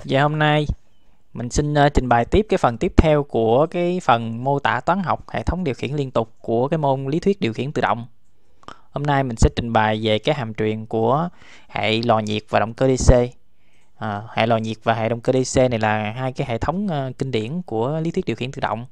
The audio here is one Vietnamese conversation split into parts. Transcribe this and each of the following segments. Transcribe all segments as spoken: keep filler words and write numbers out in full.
Và hôm nay mình xin uh, trình bày tiếp cái phần tiếp theo của cái phần mô tả toán học hệ thống điều khiển liên tục của cái môn lý thuyết điều khiển tự động. Hôm nay mình sẽ trình bày về cái hàm truyền của hệ lò nhiệt và động cơ đê xê. À, hệ lò nhiệt và hệ động cơ đê xê này là hai cái hệ thống uh, kinh điển của lý thuyết điều khiển tự động.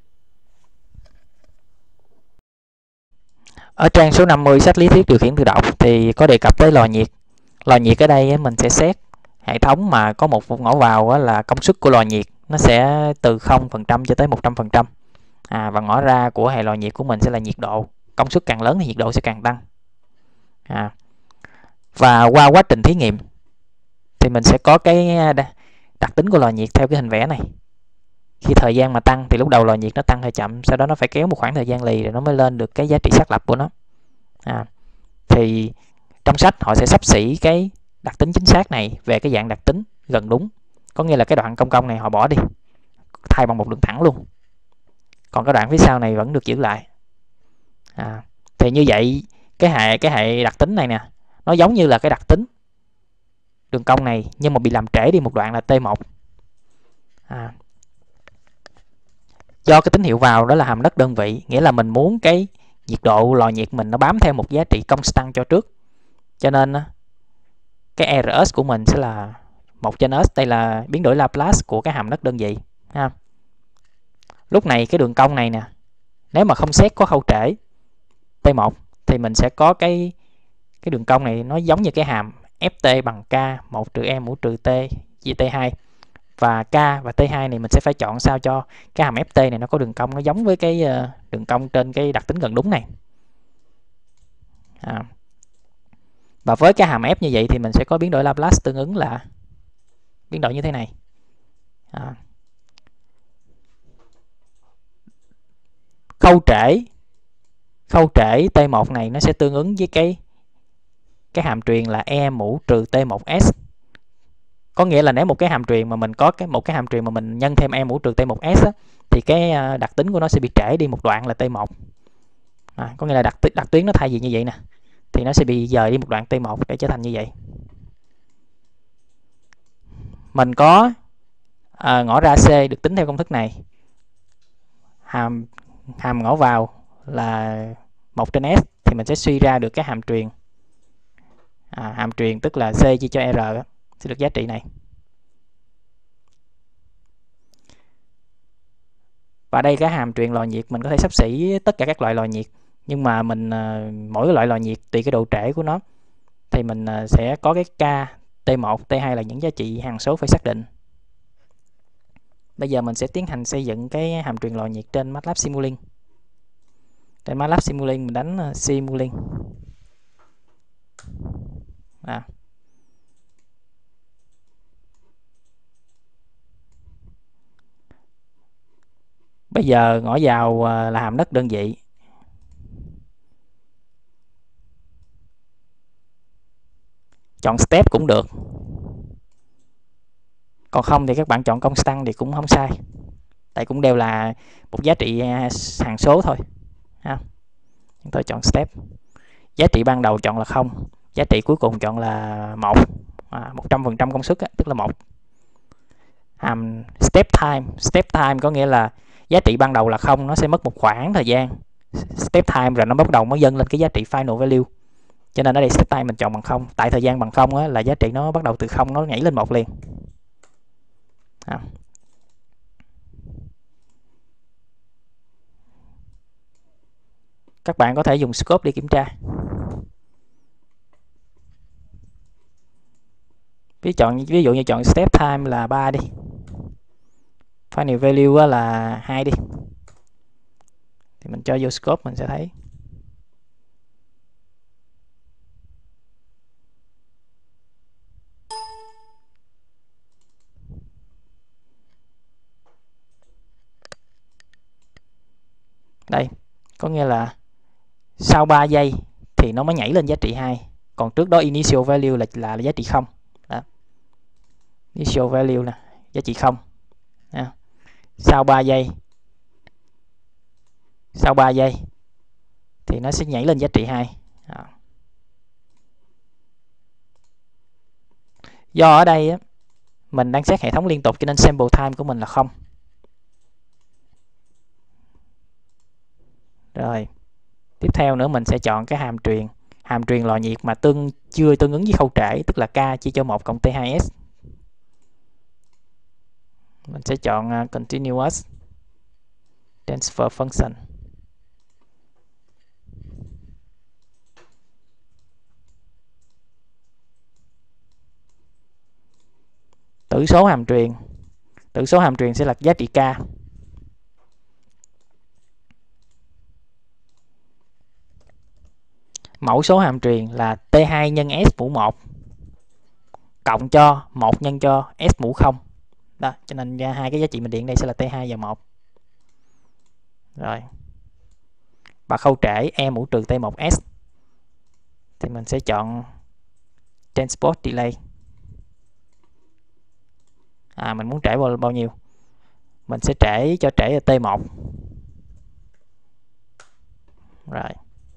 Ở trang số năm mươi sách lý thuyết điều khiển tự động thì có đề cập tới lò nhiệt. Lò nhiệt ở đây mình sẽ xét hệ thống mà có một ngõ vào là công suất của lò nhiệt nó sẽ từ không phần trăm cho tới một trăm phần trăm. À, và ngõ ra của hệ lò nhiệt của mình sẽ là nhiệt độ. Công suất càng lớn thì nhiệt độ sẽ càng tăng. À, và qua quá trình thí nghiệm thì mình sẽ có cái đặc tính của lò nhiệt theo cái hình vẽ này. Khi thời gian mà tăng thì lúc đầu lò nhiệt nó tăng hơi chậm, sau đó nó phải kéo một khoảng thời gian lì rồi nó mới lên được cái giá trị xác lập của nó. À, thì trong sách họ sẽ xấp xỉ cái đặc tính chính xác này về cái dạng đặc tính gần đúng, có nghĩa là cái đoạn công công này họ bỏ đi, thay bằng một đường thẳng luôn, còn cái đoạn phía sau này vẫn được giữ lại. À, thì như vậy cái hệ cái hệ đặc tính này nè, nó giống như là cái đặc tính đường cong này nhưng mà bị làm trễ đi một đoạn là tê một. À, do cái tín hiệu vào đó là hàm đất đơn vị, nghĩa là mình muốn cái nhiệt độ lò nhiệt mình nó bám theo một giá trị constant cho trước, cho nên cái rờ ét của mình sẽ là một trên S. Đây là biến đổi Laplace của cái hàm đất đơn vị ha. Lúc này cái đường cong này nè, nếu mà không xét có khâu trễ T một thì mình sẽ có cái cái đường cong này nó giống như cái hàm Ft bằng K một trừ E mũ trừ T chia T hai, và K và T hai này mình sẽ phải chọn sao cho cái hàm Ft này nó có đường cong nó giống với cái đường cong trên cái đặc tính gần đúng này. À, và với cái hàm F như vậy thì mình sẽ có biến đổi Laplace tương ứng là biến đổi như thế này. À, khâu trễ khâu trễ T một này nó sẽ tương ứng với cái cái hàm truyền là E mũ trừ T một S. Có nghĩa là nếu một cái hàm truyền mà mình có cái một cái hàm truyền mà mình nhân thêm E mũ trừ T một S á, thì cái đặc tính của nó sẽ bị trễ đi một đoạn là T một. À, có nghĩa là đặc đặc tuyến nó thay vì như vậy nè thì nó sẽ bị dời đi một đoạn T một để trở thành như vậy. Mình có à, ngõ ra C được tính theo công thức này. Hàm hàm ngõ vào là một trên S thì mình sẽ suy ra được cái hàm truyền. À, hàm truyền tức là C chia cho R sẽ được giá trị này. Và đây cái hàm truyền lò nhiệt mình có thể xấp xỉ tất cả các loại lò nhiệt, nhưng mà mình mỗi loại lò nhiệt tùy cái độ trễ của nó thì mình sẽ có cái K, T một, T hai là những giá trị hằng số phải xác định. Bây giờ mình sẽ tiến hành xây dựng cái hàm truyền lò nhiệt trên MATLAB Simulink. Trên MATLAB Simulink mình đánh Simulink. À. Bây giờ ngõ vào là hàm đất đơn vị. Chọn step cũng được. Còn không thì các bạn chọn constant thì cũng không sai. Tại cũng đều là một giá trị hằng số thôi. Ha. Chúng tôi chọn step. Giá trị ban đầu chọn là không. Giá trị cuối cùng chọn là một. À, một trăm phần trăm công suất á, tức là một. Hàm step time. Step time có nghĩa là giá trị ban đầu là không, nó sẽ mất một khoảng thời gian. Step time rồi nó bắt đầu mới dâng lên cái giá trị final value. Cho nên ở đây step time mình chọn bằng không. Tại thời gian bằng không á, là giá trị nó bắt đầu từ không nó nhảy lên một liền. À. Các bạn có thể dùng scope để kiểm tra. Ví, chọn, ví dụ như chọn step time là ba đi. Final value là hai đi. Thì mình cho vô scope mình sẽ thấy. Đây, có nghĩa là sau ba giây thì nó mới nhảy lên giá trị hai. Còn trước đó initial value là, là, là giá trị không. Đó. Initial value nè, giá trị không. Đó. Sau ba giây Sau ba giây thì nó sẽ nhảy lên giá trị hai. Đó. Do ở đây á, mình đang xét hệ thống liên tục cho nên sample time của mình là không. Rồi tiếp theo nữa mình sẽ chọn cái hàm truyền hàm truyền lò nhiệt mà tương chưa tương ứng với khâu trễ, tức là K chia cho một cộng T hai S. Mình sẽ chọn uh, continuous transfer function. Tử số hàm truyền tử số hàm truyền sẽ là giá trị K. Mẫu số hàm truyền là T hai nhân S mũ một cộng cho một nhân cho S mũ không. Đó, cho nên hai cái giá trị mình điền đây sẽ là T hai và một. Rồi. Và khâu trễ E mũ trừ T một S thì mình sẽ chọn transport delay. À, mình muốn trễ bao, bao nhiêu? Mình sẽ trễ cho trễ là T một. Rồi.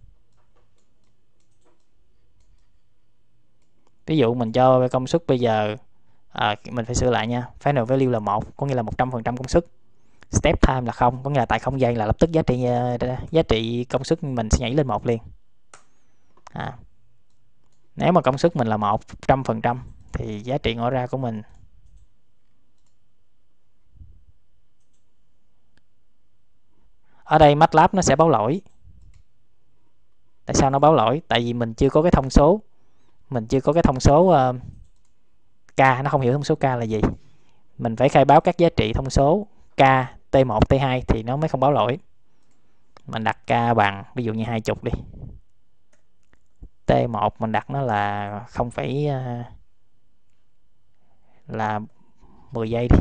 Ví dụ mình cho công suất bây giờ à, mình phải sửa lại nha. Final value là một, có nghĩa là một trăm phần trăm công suất. Step time là không, có nghĩa là tại không giây là lập tức giá trị giá trị công suất mình sẽ nhảy lên một liền. À. Nếu mà công suất mình là một trăm phần trăm thì giá trị ngỏ ra của mình ở đây MATLAB nó sẽ báo lỗi. Tại sao nó báo lỗi? Tại vì mình chưa có cái thông số mình chưa có cái thông số uh, K, nó không hiểu thông số K là gì. Mình phải khai báo các giá trị thông số K, T một, T hai thì nó mới không báo lỗi. Mình đặt K bằng ví dụ như hai mươi đi. T một mình đặt nó là không phẩy uh, là mười giây đi.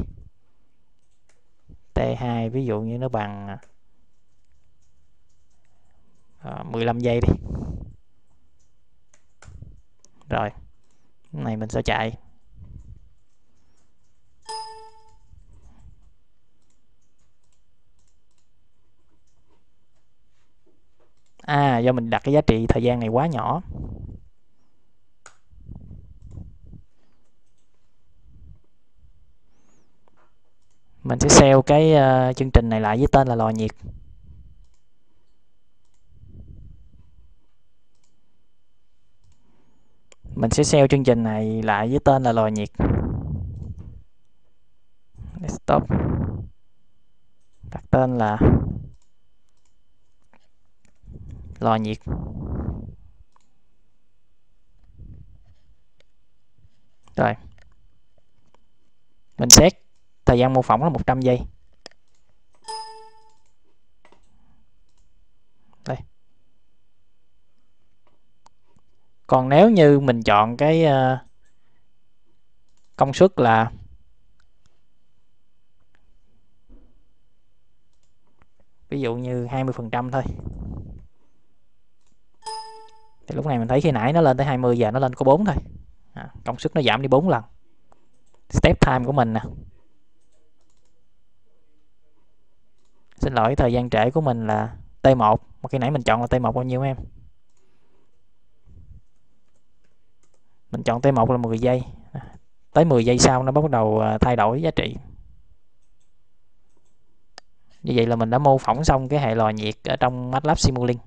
T hai ví dụ như nó bằng uh, mười lăm giây đi. Rồi, cái này mình sẽ chạy. À, do mình đặt cái giá trị thời gian này quá nhỏ. Mình sẽ save cái uh, chương trình này lại với tên là lò nhiệt. Mình sẽ save chương trình này lại với tên là lò nhiệt. Desktop. Đặt tên là lò nhiệt. Rồi. Mình set thời gian mô phỏng là một trăm giây. Đây. Còn nếu như mình chọn cái uh, công suất là ví dụ như hai mươi phần trăm thôi. Thì lúc này mình thấy khi nãy nó lên tới hai mươi, giờ nó lên có bốn thôi. À, công suất nó giảm đi bốn lần. Step time của mình nè. Xin lỗi, thời gian trễ của mình là T một. Mà khi nãy mình chọn là T một bao nhiêu em? Mình chọn T một là mười giây. Tới mười giây sau nó bắt đầu thay đổi giá trị. Như vậy là mình đã mô phỏng xong cái hệ lò nhiệt ở trong MATLAB Simulink.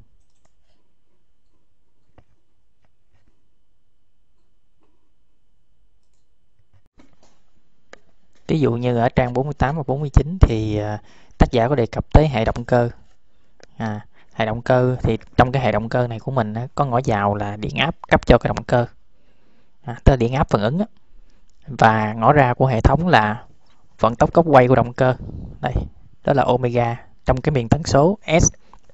Ví dụ như ở trang bốn mươi tám và bốn mươi chín thì tác giả có đề cập tới hệ động cơ. À, hệ động cơ thì trong cái hệ động cơ này của mình có ngõ vào là điện áp cấp cho cái động cơ. À, tức là điện áp phản ứng á. Và ngõ ra của hệ thống là vận tốc góc quay của động cơ. Đây, đó là omega trong cái miền tần số S.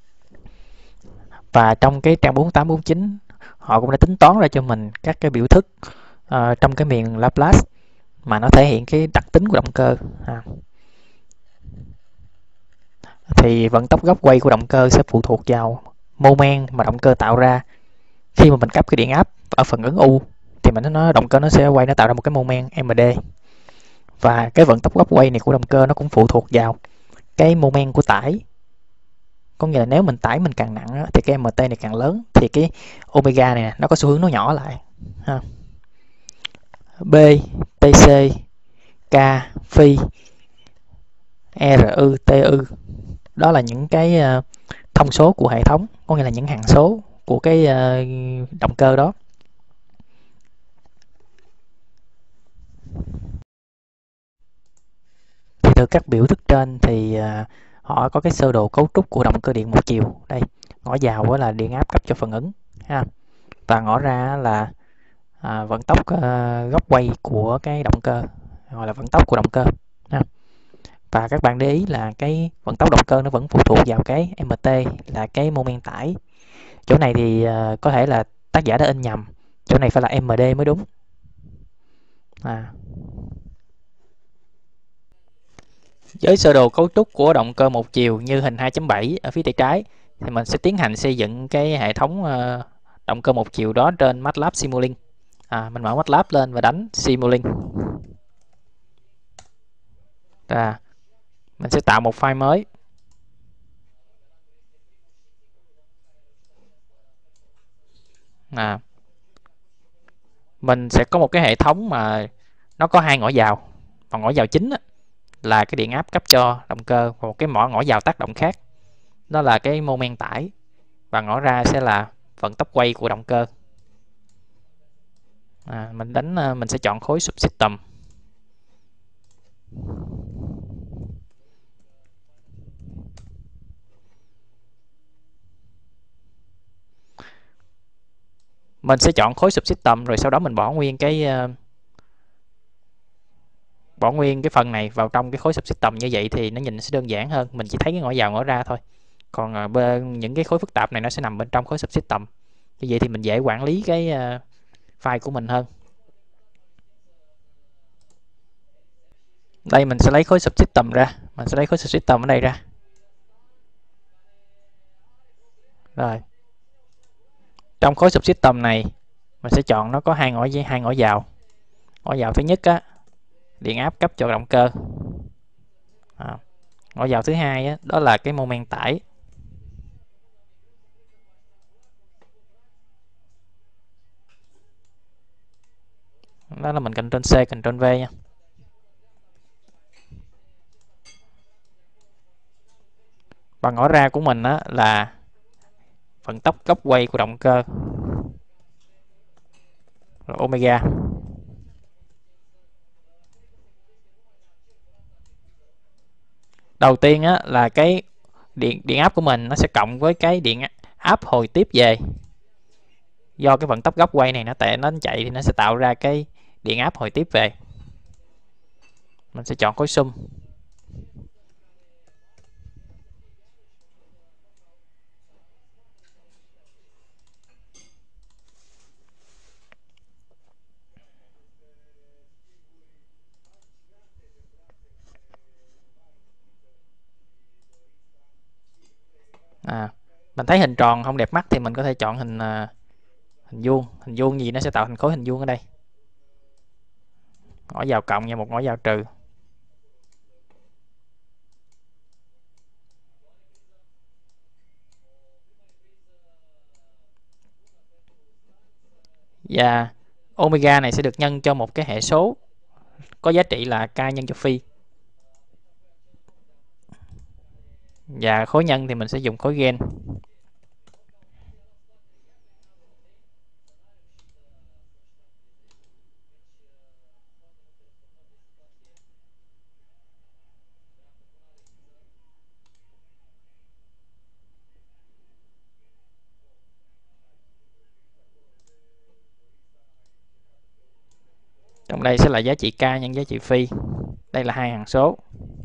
Và trong cái trang bốn mươi tám bốn mươi chín họ cũng đã tính toán ra cho mình các cái biểu thức uh, trong cái miền Laplace mà nó thể hiện cái đặc tính của động cơ. À. Thì vận tốc góc quay của động cơ sẽ phụ thuộc vào mô men mà động cơ tạo ra. Khi mà mình cấp cái điện áp ở phần ứng U thì mình nói động cơ nó sẽ quay, nó tạo ra một cái mô men M D. Và cái vận tốc góc quay này của động cơ nó cũng phụ thuộc vào cái mô men của tải. Có nghĩa là nếu mình tải mình càng nặng thì cái M T này càng lớn, thì cái omega này nó có xu hướng nó nhỏ lại. Ha. B, T C K, phi, R, U, T, U. Đó là những cái uh, thông số của hệ thống, có nghĩa là những hằng số của cái uh, động cơ đó. Thì từ các biểu thức trên thì uh, họ có cái sơ đồ cấu trúc của động cơ điện một chiều. Đây, ngõ vào là điện áp cấp cho phần ứng ha, và ngõ ra là à, vận tốc uh, góc quay của cái động cơ, gọi là vận tốc của động cơ ha. Và các bạn để ý là cái vận tốc động cơ nó vẫn phụ thuộc vào cái em tê là cái mô men tải. Chỗ này thì uh, có thể là tác giả đã in nhầm, chỗ này phải là em đê mới đúng. À. Với sơ đồ cấu trúc của động cơ một chiều như hình hai chấm bảy ở phía tay trái thì mình sẽ tiến hành xây dựng cái hệ thống uh, động cơ một chiều đó trên MATLAB Simulink. À, mình mở MATLAB lên và đánh Simulink. À, mình sẽ tạo một file mới. À, mình sẽ có một cái hệ thống mà nó có hai ngõ vào, và ngõ vào chính á, là cái điện áp cấp cho động cơ, và một cái mỏ ngõ vào tác động khác, đó là cái mô men tải, và ngõ ra sẽ là vận tốc quay của động cơ. À, mình đánh mình sẽ chọn khối subsystem. Mình sẽ chọn khối subsystem rồi sau đó mình bỏ nguyên cái uh, bỏ nguyên cái phần này vào trong cái khối subsystem, như vậy thì nó nhìn sẽ đơn giản hơn, mình chỉ thấy cái ngõ vào ngõ ra thôi. Còn uh, bên những cái khối phức tạp này nó sẽ nằm bên trong khối subsystem. Như vậy thì mình dễ quản lý cái uh, file của mình hơn. Đây mình sẽ lấy khối subsystem ra, mình sẽ lấy khối subsystem ở đây ra. Rồi. Trong khối subsystem này mình sẽ chọn nó có hai ngõ hai ngõ vào. Ngõ vào thứ nhất á, điện áp cấp cho động cơ. À, ngõ vào thứ hai á, đó là cái mô men tải. Đó là mình Ctrl C, Ctrl V nha. Và ngõ ra của mình á, là vận tốc góc quay của động cơ, là omega. Đầu tiên á, là cái điện điện áp của mình nó sẽ cộng với cái điện áp hồi tiếp về. Do cái vận tốc góc quay này nó tệ nó chạy thì nó sẽ tạo ra cái điện áp hồi tiếp về. Mình sẽ chọn khối sum. À, mình thấy hình tròn không đẹp mắt thì mình có thể chọn hình uh, hình vuông. Hình vuông gì nó sẽ tạo thành khối hình vuông ở đây. Ngõ vào cộng và một ngõ vào trừ. Và omega này sẽ được nhân cho một cái hệ số có giá trị là k nhân cho phi. Và khối nhân thì mình sẽ dùng khối gen. Trong đây sẽ là giá trị k nhân giá trị phi. Đây là hai hằng số.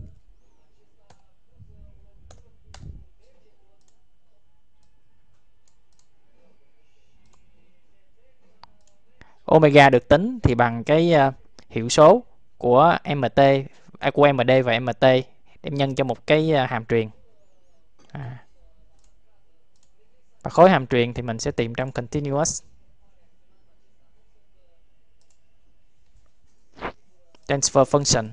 Omega được tính thì bằng cái uh, hiệu số của mt, à, của em đê và mt đem nhân cho một cái uh, hàm truyền. À. Và khối hàm truyền thì mình sẽ tìm trong continuous. Transfer function.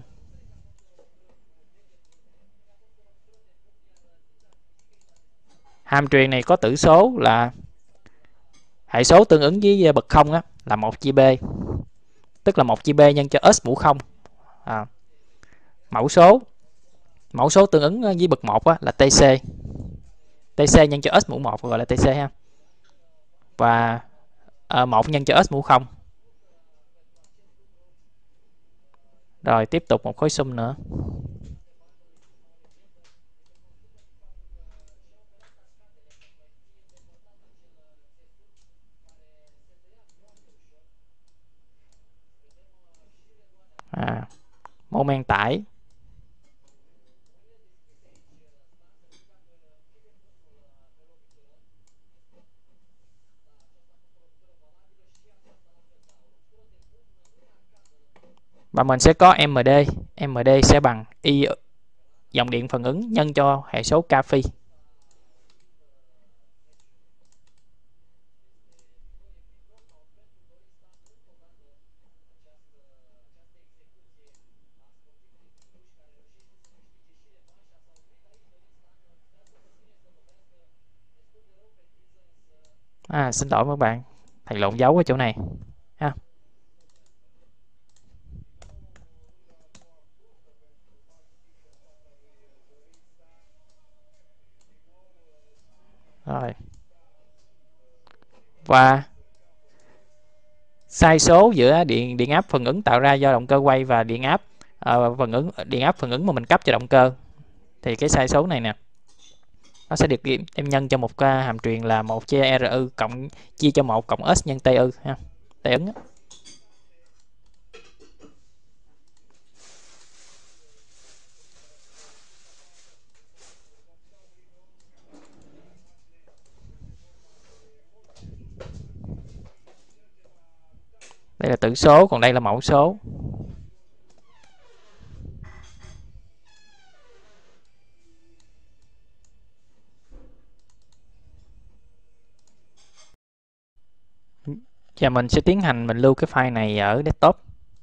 Hàm truyền này có tử số là hệ số tương ứng với bậc không á, là một chia b, tức là một chia b nhân cho s mũ không. À, Mẫu số mẫu số tương ứng với bậc một á, là tê xê. tê xê nhân cho x mũ một gọi là tê xê ha. Và uh, một nhân cho x mũ không. Rồi tiếp tục một khối sum nữa. À, mô men tải. Và mình sẽ có em đê. em đê sẽ bằng I dòng điện phản ứng nhân cho hệ số K phi. À, xin lỗi các bạn, thầy lộn dấu ở chỗ này ha. Rồi. Và sai số giữa điện điện áp phản ứng tạo ra do động cơ quay và điện áp uh, phản ứng điện áp phản ứng mà mình cấp cho động cơ, thì cái sai số này nè, nó sẽ được em nhân cho một cái hàm truyền là một chia rư cộng chia cho một cộng s nhân tu ha, tê ứng. Đây là tử số, còn đây là mẫu số. Và mình sẽ tiến hành mình lưu cái file này ở desktop.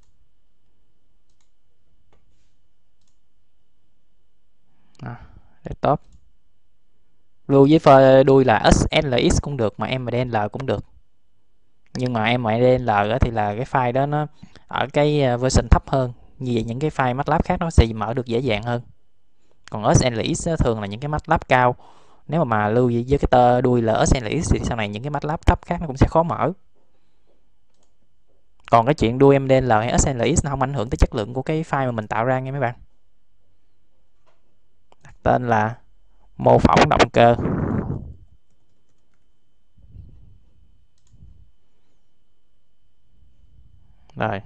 À, desktop. Lưu với phơi đuôi là ét lờ ích cũng được, mà em đê en lờ cũng được. Nhưng mà em đê en lờ thì là cái file đó nó ở cái version thấp hơn. Như vậy những cái file MATLAB khác nó sẽ mở được dễ dàng hơn. Còn ét lờ ích thường là những cái MATLAB cao. Nếu mà, mà lưu với cái tơ đuôi là ét lờ ích thì sau này những cái MATLAB thấp khác nó cũng sẽ khó mở. Còn cái chuyện đuôi em đê en lờ hay ét lờ ích nó không ảnh hưởng tới chất lượng của cái file mà mình tạo ra nha mấy bạn. Đặt tên là mô phỏng động cơ. Rồi.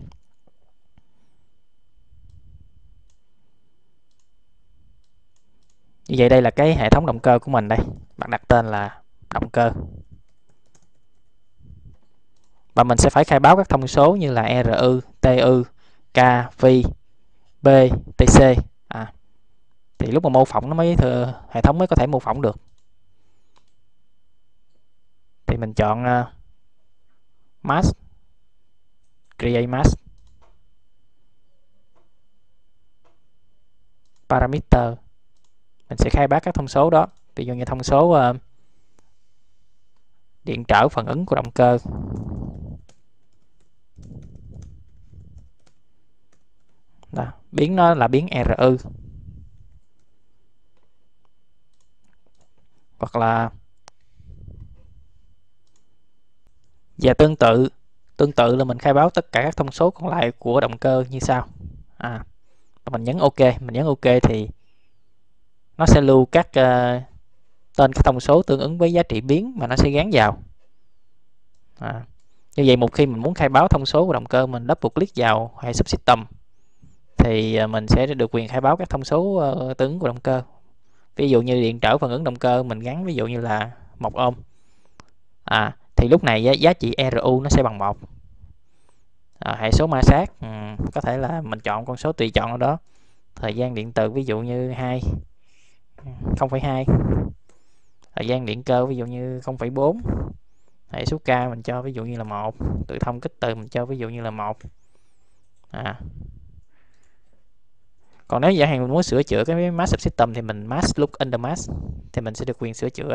Như vậy đây là cái hệ thống động cơ của mình đây. Bạn đặt tên là động cơ. Và mình sẽ phải khai báo các thông số như là rư, tu, K, phi, B, tc. À, thì lúc mà mô phỏng nó mới thừa, hệ thống mới có thể mô phỏng được. Thì mình chọn uh, mask, create mask, parameter. Mình sẽ khai báo các thông số đó, ví dụ như thông số uh, điện trở phản ứng của động cơ. Đó, biến nó là biến rư. Hoặc là và tương tự tương tự là mình khai báo tất cả các thông số còn lại của động cơ như sau. À, mình nhấn OK, mình nhấn OK thì nó sẽ lưu các uh, tên các thông số tương ứng với giá trị biến mà nó sẽ gán vào. À, như vậy một khi mình muốn khai báo thông số của động cơ, mình double click vào hệ subsystem thì mình sẽ được quyền khai báo các thông số uh, tương ứng của động cơ. Ví dụ như điện trở phản ứng động cơ mình gắn ví dụ như là một ohm. À, thì lúc này giá, giá trị rù nó sẽ bằng một. À, hệ số ma sát ừ, có thể là mình chọn con số tùy chọn ở đó. Thời gian điện từ ví dụ như hai, không phẩy hai. Thời gian điện cơ ví dụ như không phẩy bốn. Hệ số K mình cho ví dụ như là một. Tự thông kích từ mình cho ví dụ như là một. À. Còn nếu giả hàng mình muốn sửa chữa cái mask subsystem thì mình mask look under mask thì mình sẽ được quyền sửa chữa.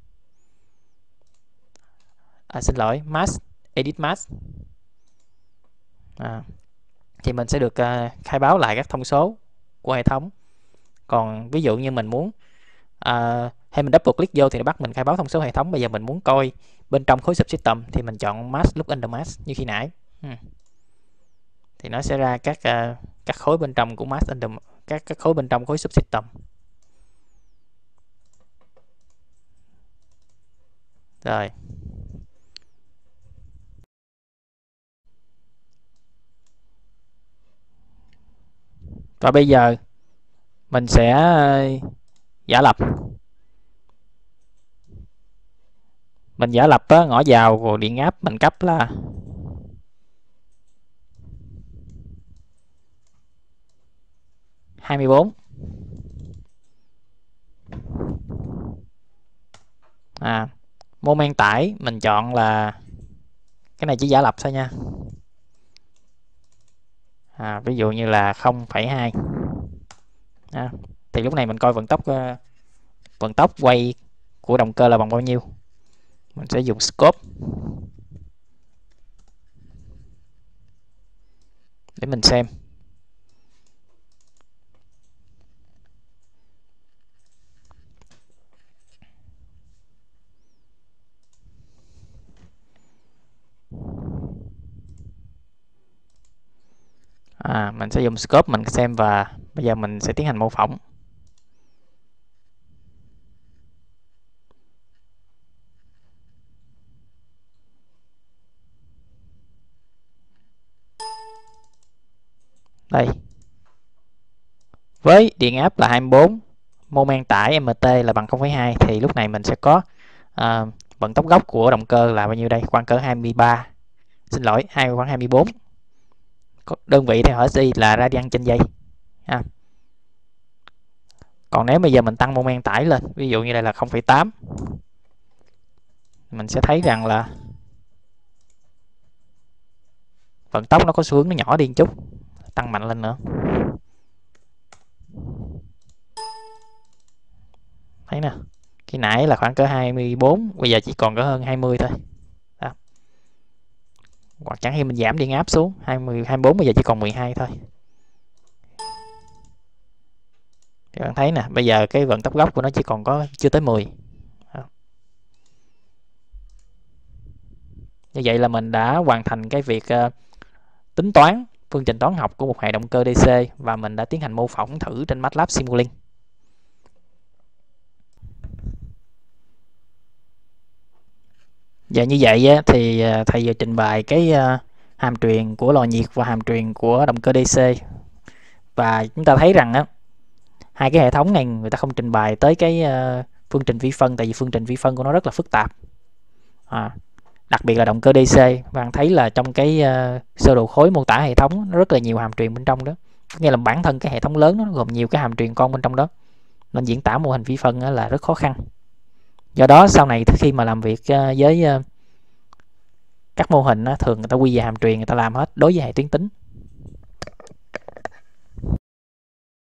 À, xin lỗi, mask edit mask. À, thì mình sẽ được uh, khai báo lại các thông số của hệ thống. Còn ví dụ như mình muốn à, hay mình double click vô thì nó bắt mình khai báo thông số hệ thống. Bây giờ mình muốn coi bên trong khối subsystem thì mình chọn mask look under mask như khi nãy. Hmm. Thì nó sẽ ra các uh, các khối bên trong của mask under các các khối bên trong khối subsystem. Rồi. Và bây giờ mình sẽ giả lập. Mình giả lập á, ngõ vào của điện áp mình cấp là hai mươi bốn. À, mô men tải mình chọn là cái này chỉ giả lập thôi nha. À, ví dụ như là không phẩy hai. À, thì lúc này mình coi vận tốc vận tốc quay của động cơ là bằng bao nhiêu. Mình sẽ dùng scope để mình xem. À, mình sẽ dùng scope mình xem và bây giờ mình sẽ tiến hành mô phỏng. Đây. Với điện áp là hai mươi bốn, mô men tải em tê là bằng không phẩy hai thì lúc này mình sẽ có à, vận tốc gốc của động cơ là bao nhiêu đây? Khoảng cỡ hai mươi ba. Xin lỗi, hai khoảng hai mươi bốn. Đơn vị theo hở si là radian trên giây. À. Còn nếu bây giờ mình tăng mô men tải lên, ví dụ như đây là không phẩy tám, mình sẽ thấy rằng là vận tốc nó có xu hướng nó nhỏ đi một chút, tăng mạnh lên nữa. Thấy nè, khi nãy là khoảng cỡ hai mươi bốn, bây giờ chỉ còn có hơn hai mươi thôi. Đó. Hoặc chẳng khi mình giảm điện áp xuống hai mươi, hai mươi bốn bây giờ chỉ còn mười hai thôi. Các bạn thấy nè, bây giờ cái vận tốc gốc của nó chỉ còn có chưa tới mười. Đó. Như vậy là mình đã hoàn thành cái việc uh, tính toán phương trình toán học của một hệ động cơ đê xê và mình đã tiến hành mô phỏng thử trên MATLAB Simulink. Và như vậy thì thầy vừa trình bày cái hàm truyền của lò nhiệt và hàm truyền của động cơ đê xê. Và chúng ta thấy rằng á, hai cái hệ thống này người ta không trình bày tới cái phương trình vi phân, tại vì phương trình vi phân của nó rất là phức tạp. À, đặc biệt là động cơ đê xê, bạn thấy là trong cái sơ đồ khối mô tả hệ thống nó rất là nhiều hàm truyền bên trong đó. Nghĩa là bản thân cái hệ thống lớn nó gồm nhiều cái hàm truyền con bên trong đó, nên diễn tả mô hình vi phân là rất khó khăn. Do đó sau này khi mà làm việc với các mô hình thường người ta quy về hàm truyền người ta làm hết đối với hệ tuyến tính.